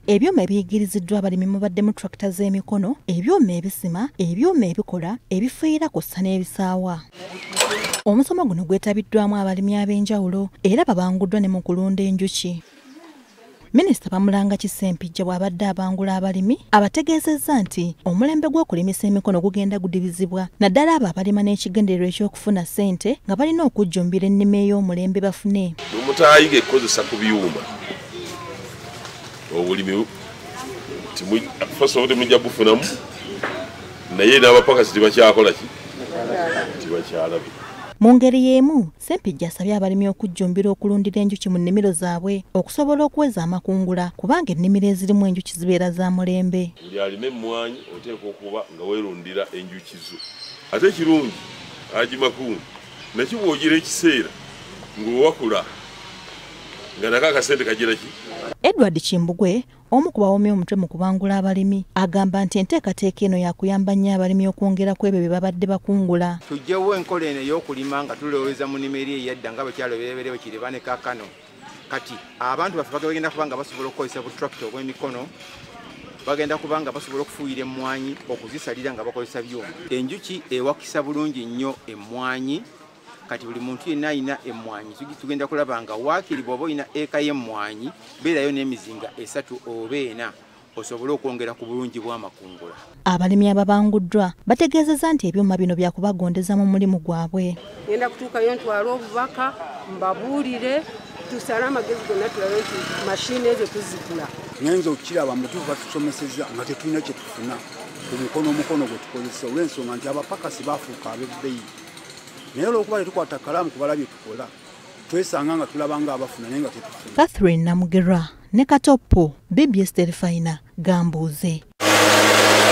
Ebyuma ebiyigiriziddwa abalimi mubaddemu tractor z'emikono, ebyuma ebisima, ebyuma ebikola, ebifiira kw'ossa n'ebisaawa. Omusomo guno gwetabiddwamu abalimi ab'enjawulo era babanguddwa ne mu kulunda enjuki. Minisita Bamulanga Ssempijja bw'abadde abangula abalimi abategeezezza nti omulembe gw'okulimisa emikono gugenda gudibizibwa naddala abo abalima n'ekigendererwa eky'okufuna ssente nga balina okujjumbira ennima ey'omulembe bafune. Omutaayiga ekkozesa ku byuma obulimi temujja bufunamu naye n'abapakasi tebakyakola ki tebakyalabye. Mu ngeri y'emu, Ssempijja asabye abalimi okujjumbira okulundira enjuki mu nnimiro zaabwe okusobola okuweza amakungula kubanga ennimiro ezirimu enjuki zibeera za mulembe. Buli alima emmwanyi oteekwa okuba nga weerundira enjuki zo. Ate ekirungi agimakungu nakyo bw'ogira ekiseera ng'owakula nga nako akasente kagira ki. Edward Kimbugwe, omu ku bawomye omutwe mu kubangula abalimi, agamba nti enteekateeka eno yakuyamba nnyo abalimi okwongera ku ebyo bye babadde bakungula. Tuggyewo enkola eno ey'okulima nga tulowooza mu nnimiro ey'edda nga bakyalo bereberye bakiriba ne kaakano. Kati abantu baffe bagenda kuba nga basobola okukozesa butrakita obw'emikono, bagenda kuba nga basobola okufuuyira emmwanyi okuzisalira nga bakozesa byuma. Enjuki ewakisa bulungi nnyo emmwanyi. Kati buli muntu yenna alina emmwanyi tugenda kulaba nga waakiri bw'oba olina eka y'emmwanyi beerayo n'emizinga 3 oba 4 osobole okwongera ku bulungi bw'amakungula. Abalimi ababanguddwa bategeezezza nti ebyuma bino byakubagondeza mu mulimu gwabwe. Ngenda kutuukayo ntwale obubaka mbabuulire tusale amagezi gonna tulabe nti mashini ezo tuzigula. Ngenza okukiraba mutuufu batusomesezza nga tetulina kye tufuna ku omukono gwe tukozesa olw'ensonga nti abapakasi baafuuka ab'ebbeeyi. Naye olw'okuba tetukwata kalaamu kubala bye tukola twesanga nga tulaba nga abafuna naye nga tetufuna. Catherine Namugerwa ne Katoppo, BBS Terefayina, Gambuuze.